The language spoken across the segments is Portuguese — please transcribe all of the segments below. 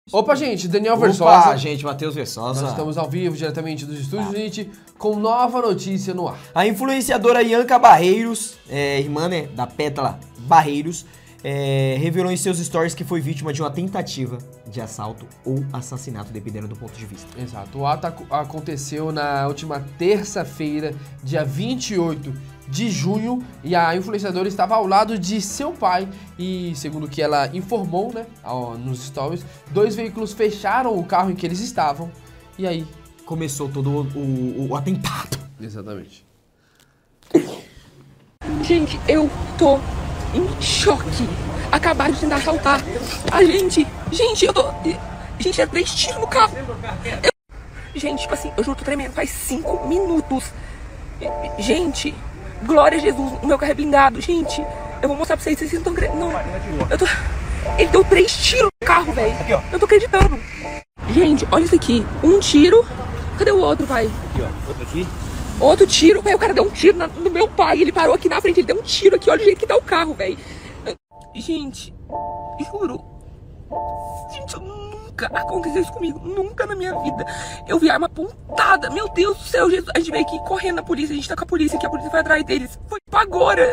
Opa, gente, Daniel Opa, Versosa. gente, Matheus Versosa. Nós estamos ao vivo, diretamente dos estúdios, gente, com nova notícia no ar. A influenciadora Ianca Barreiros, irmã, né, da Pétala Barreiros, revelou em seus stories que foi vítima de uma tentativa de assalto ou assassinato, dependendo do ponto de vista. Exato. O ato aconteceu na última terça-feira, dia 28 de junho, e a influenciadora estava ao lado de seu pai e, segundo o que ela informou, né, nos stories, 2 veículos fecharam o carro em que eles estavam e aí começou todo o atentado. Exatamente. Gente, eu tô em choque. Acabaram de tentar assaltar a gente. Gente, eu tô... Gente, é 3 tiros no carro. Gente, tipo assim, eu juro, tô tremendo. Faz 5 minutos. Gente, glória a Jesus, o meu carro é blindado. Gente, eu vou mostrar pra vocês, vocês não estão acreditando. Não, eu tô... Ele deu 3 tiros no carro, velho. Eu tô acreditando. Gente, olha isso aqui. 1 tiro. Cadê o outro, pai? Aqui, ó. Outro aqui. Outro tiro, velho. O cara deu um tiro no meu pai. Ele parou aqui na frente, ele deu um tiro aqui. Olha o jeito que tá o carro, velho. Gente, juro. Gente, nunca aconteceu isso comigo. Nunca na minha vida. Eu vi arma apontada. Meu Deus do céu, Jesus. A gente veio aqui correndo na polícia. A gente tá com a polícia aqui. A polícia foi atrás deles. Foi pra agora.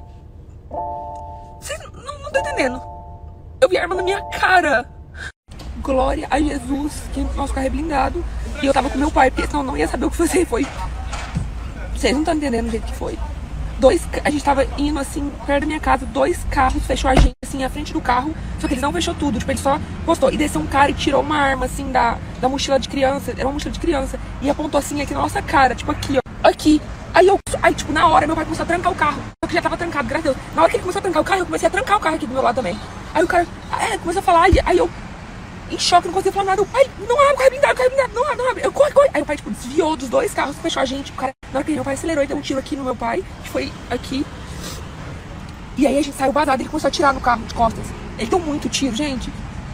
Vocês não estão entendendo. Eu vi arma na minha cara. Glória a Jesus, que nosso carro é blindado. E eu tava com meu pai, porque senão eu não ia saber o que fazer. Foi. Vocês não estão entendendo o jeito que foi. A gente tava indo assim, perto da minha casa, 2 carros, fechou a gente assim, à frente do carro. Só que eles não fechou tudo, tipo, ele só postou. E desceu um cara e tirou uma arma assim da mochila de criança. Era uma mochila de criança. E apontou assim aqui na nossa cara, tipo aqui, ó. Aqui. Aí, tipo, na hora meu pai começou a trancar o carro. Só que já tava trancado, graças a Deus. Na hora que ele começou a trancar o carro, eu comecei a trancar o carro aqui do meu lado também. Aí o cara, começou a falar, aí eu, em choque, não conseguia falar nada. Pai, não abre, o carro é blindado, não abre. Eu, corre. Aí o pai, tipo, desviou dos 2 carros, fechou a gente. O cara, na hora que meu pai acelerou, ele deu um tiro aqui no meu pai, que foi aqui. E aí a gente saiu vazado, ele começou a atirar no carro de costas. Ele deu muito tiro, gente.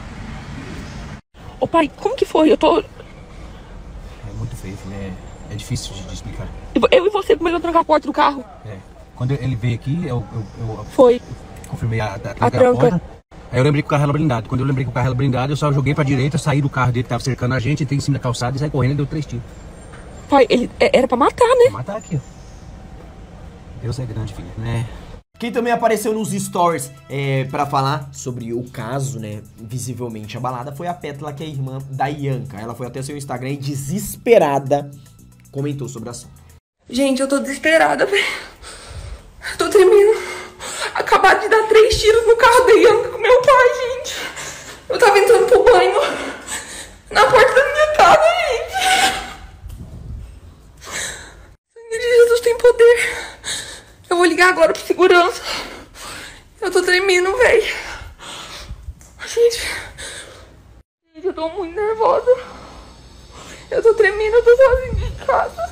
Ô pai, como que foi? É muito feio, né? É difícil de explicar. Eu e você começou a trancar a porta do carro. Quando ele veio aqui, eu Foi. confirmei a tranca. porta. Aí eu lembrei que o carro era blindado. Quando eu lembrei que o carro era blindado, eu só joguei pra direita, saí do carro dele que tava cercando a gente, entrei em cima da calçada e saí correndo e deu 3 tiros. Pai, ele era pra matar, né? Vou matar aqui, ó. Deus é grande, filho, né? Quem também apareceu nos stories pra falar sobre o caso, né, visivelmente abalada, foi a Pétala, que é a irmã da Ianca. Ela foi até seu Instagram e, desesperada, comentou sobre o assunto. Gente, eu tô desesperada, velho. Tô tremendo. Acabaram de dar 3 tiros no carro da Ianca com meu pai, gente. Eu tava entrando pro banho na porta da minha casa, gente. Sangue de Jesus tem poder. Eu vou ligar agora pro segurança. Eu tô tremendo, velho. Gente, eu tô muito nervosa. Eu tô tremendo, eu tô sozinha em casa.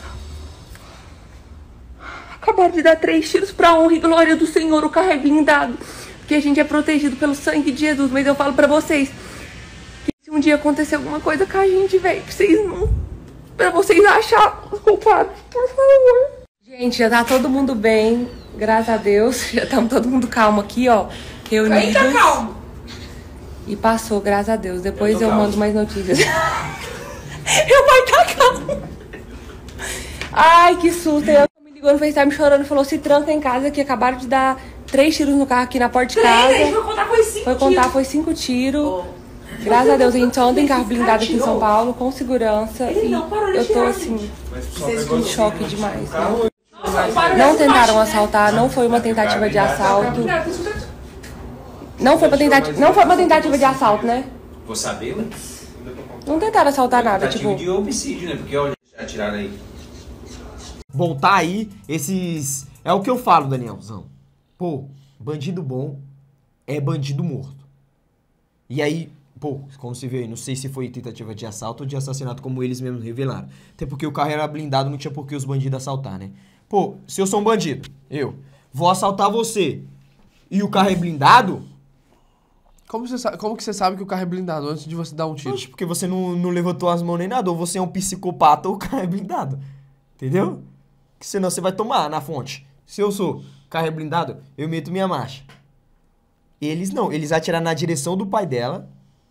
Acabaram de dar 3 tiros pra honra e glória do Senhor. O carro é blindado, porque a gente é protegido pelo sangue de Jesus. Mas eu falo pra vocês que se um dia acontecer alguma coisa com a gente, velho, pra vocês acharem os culpados, por favor. Gente, já tá todo mundo bem, graças a Deus. Já estamos todo mundo calmo aqui, ó, reunidos. Aí tá calmo. E passou, graças a Deus. Depois eu mando mais notícias. Meu pai tá calmo. Ai, que susto. Eu me ligou no FaceTime chorando e falou: se tranca em casa, que acabaram de dar 3 tiros no carro aqui na porta de casa. Foi 5 tiros. Graças a Deus, a gente só anda em carro blindado aqui em São Paulo, com segurança. E eu tô assim, em choque demais, né? Não tentaram assaltar, não foi uma tentativa de assalto. Não foi uma tentativa de assalto, né? Vou saber, né? Não tentaram assaltar nada, tipo... de homicídio, né? Porque olha, atiraram aí. Bom, tá aí, esses... É o que eu falo, Danielzão. Pô, bandido bom é bandido morto. E aí, pô, como se vê aí, não sei se foi tentativa de assalto ou de assassinato, como eles mesmos revelaram. Até porque o carro era blindado, não tinha por que os bandidos assaltar, né? Pô, se eu sou um bandido, eu vou assaltar você e o carro é blindado... Como que você sabe que o carro é blindado antes de você dar um tiro? Poxa, porque você não levantou as mãos nem nada, ou você é um psicopata ou o carro é blindado. Entendeu? Que senão você vai tomar na fonte. Se eu sou carro é blindado, eu meto minha marcha. Eles não, eles atiraram na direção do pai dela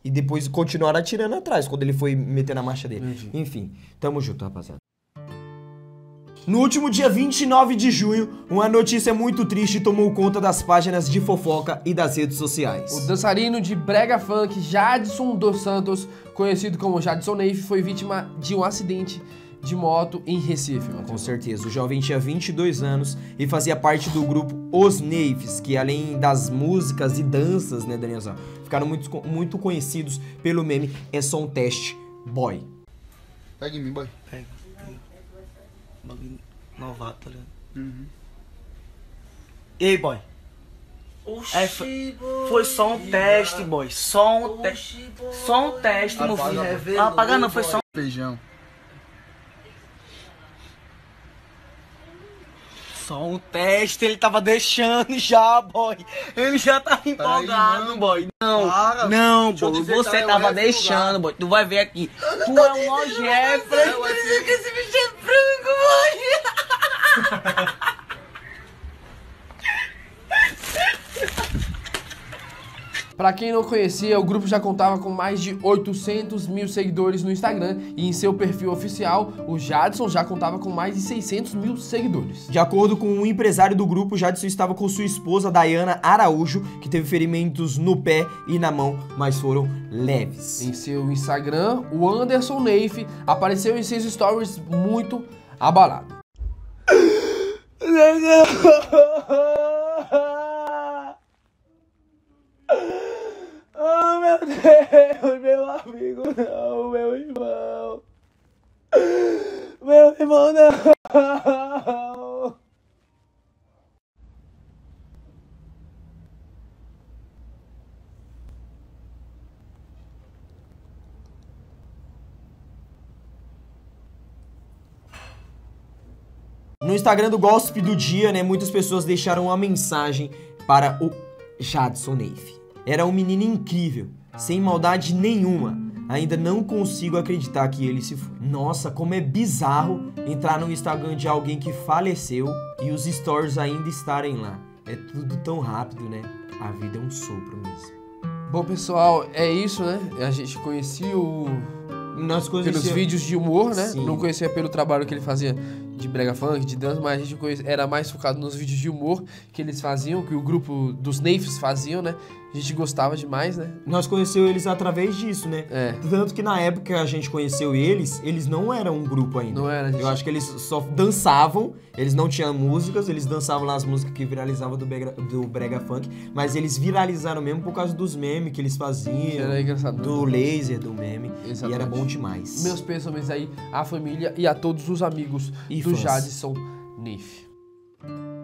E depois continuaram atirando atrás, quando ele foi meter na marcha dele. Entendi. Enfim, tamo junto, rapaziada. No último dia 29 de junho, uma notícia muito triste tomou conta das páginas de fofoca e das redes sociais. O dançarino de brega funk Jadson dos Santos, conhecido como Jadson Neif, foi vítima de um acidente de moto em Recife. Com certeza, o jovem tinha 22 anos e fazia parte do grupo Os Neifs, que além das músicas e danças, né, Danielzão, ficaram muito conhecidos pelo meme É Só um Teste Boy. Pega em mim, boy. Pega. Bagulho novato, tá ligado? Uhum. E aí, boy? Foi só um teste, boy. Só um teste. Só um teste, meu filho. Não apaga não, foi só um... Feijão. Só um teste, ele tava deixando já, boy. Ele já tava empolgado, não. boy. Não, Para. não, Deixa eu boy. dizer, Você tá, é o tava resto do deixando, lugar. boy. Tu vai ver aqui. Tu é um nojento. Esse bicho é frango, boy. Pra quem não conhecia, o grupo já contava com mais de 800 mil seguidores no Instagram e em seu perfil oficial, o Jadson já contava com mais de 600 mil seguidores. De acordo com um empresário do grupo, Jadson estava com sua esposa, Dayana Araújo, que teve ferimentos no pé e na mão, mas foram leves. Em seu Instagram, o Anderson Neif apareceu em seus stories muito abalado. Oh, meu Deus, meu amigo, não, meu irmão. Meu irmão, não. No Instagram do Gossip do dia, né, muitas pessoas deixaram uma mensagem para o Jadson Neif. Era um menino incrível, sem maldade nenhuma. Ainda não consigo acreditar que ele se foi. Nossa, como é bizarro entrar no Instagram de alguém que faleceu e os stories ainda estarem lá. É tudo tão rápido, né? A vida é um sopro mesmo. Bom, pessoal, é isso, né? A gente conhecia o... Nós pelos conhecíamos... vídeos de humor, né? Sim. Não conhecia pelo trabalho que ele fazia de brega funk, de dança, mas a gente era mais focado nos vídeos de humor que eles faziam, que o grupo dos Neifs faziam, né? A gente gostava demais, né? Nós conheceu eles através disso, né? É. Tanto que na época que a gente conheceu eles não eram um grupo ainda. Não era, gente. Eu acho que eles só dançavam, eles não tinham músicas, eles dançavam lá as músicas que viralizavam do brega funk, mas eles viralizaram mesmo por causa dos memes que eles faziam. Era engraçado. Do laser, do meme. Exatamente. E era bom demais. Meus pêsames aí à família e a todos os amigos E do fãs. Jadson Neif.